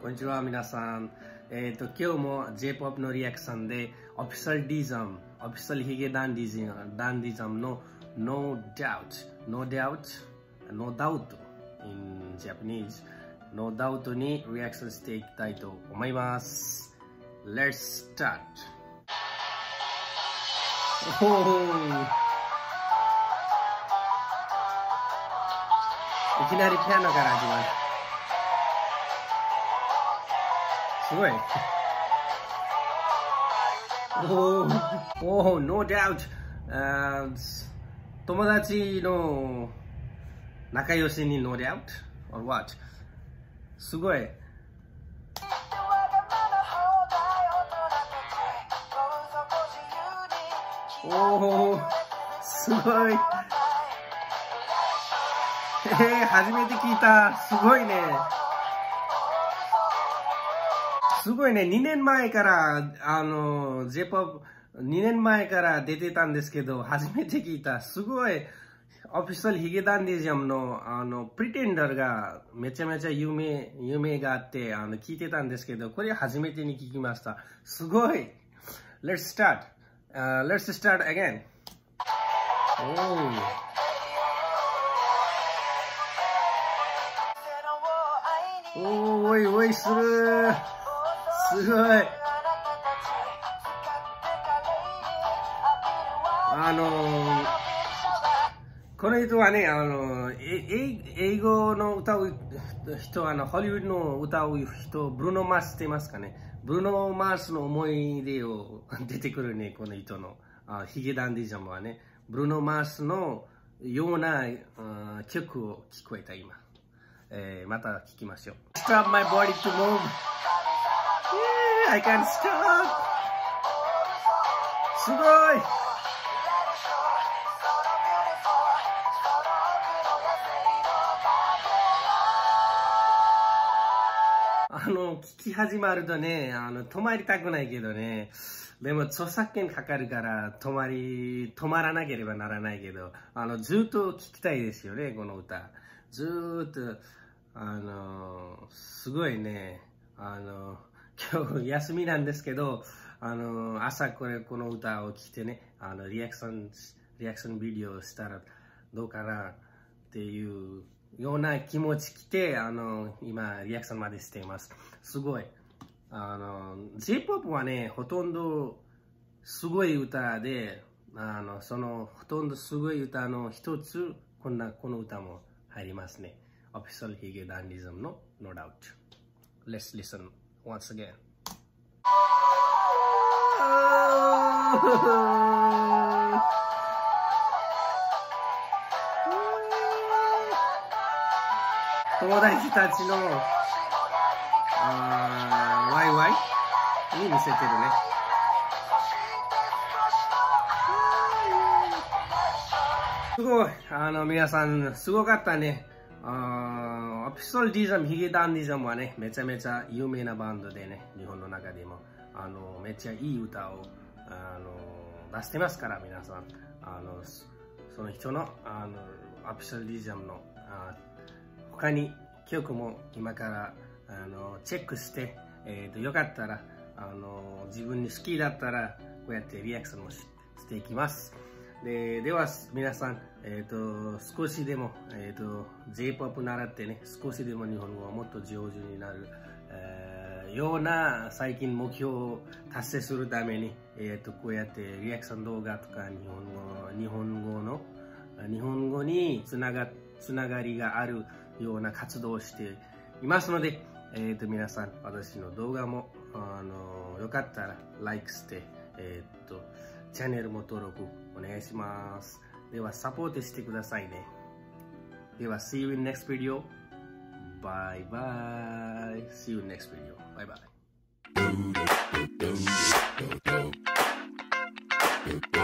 こんにちは、皆さん。今日も J-POP のリアクションで、オフィシャルディズム、オフィシャルヒゲダンディズムの No Doubt in Japanese No Doubt にリアクションしていきたいと思います。Let's start! いきなりピアノから始まる。すごい。No doubt、友達の仲良しに No doubt? Or what? すごい。すごい。初めて聞いた。すごいね。すごいね。2年前から、J-POP、2年前から出てたんですけど、初めて聞いた。すごい。オフィシャルヒゲダンディズムの、プリテンダーがめちゃめちゃ有名があって、聞いてたんですけど、これ初めてに聞きました。すごい。Let's start.、Let's start again. おいおいする。すごい。この人はね、英語の歌う人、ホリウッドの歌う人、ブルーノ・マースって言いますかね。ブルーノ・マースの思い出を出てくるね、この人の。ヒゲダンディズムはね、ブルーノ・マースのような曲を聞こえた今。また聞きましょう。Stop my body to move. Yeah, I can't stop. すごい。聞き始まるとね、止まりたくないけどね、でも著作権かかるから止まらなければならないけど、ずっと聞きたいですよね、この歌。ずーっと、すごいね、今日休みなんですけど、朝この歌を聴いてね、リアクションビデオしたらどうかなっていうような気持ちきて、今、リアクションまでしています。すごい。J-POP はね、ほとんどすごい歌で、そのほとんどすごい歌の一つ、この歌も入りますね。Official Hige Dandismの No Doubt. Let's listen once again. 友達たちのワイワイに見せてるね。すごい。皆さんすごかったね。オフィシャルディズム、ヒゲダンディズムはね、めちゃめちゃ有名なバンドでね、日本の中でも、めっちゃいい歌を、出してますから、皆さん。その人の、オフィシャルディズムの、他に曲も今からチェックして、よかったら自分に好きだったらこうやってリアクションをしていきます。では皆さん、少しでも、J-POP 習ってね、少しでも日本語をもっと上手になる、ような最近目標を達成するために、こうやってリアクション動画とか日本語につながりがあるような活動をしていますので、皆さん私の動画もよかったら like して、チャンネルも登録お願いします。ではサポートしてくださいね。では see you in next video. Bye bye. See you in next video. Bye bye.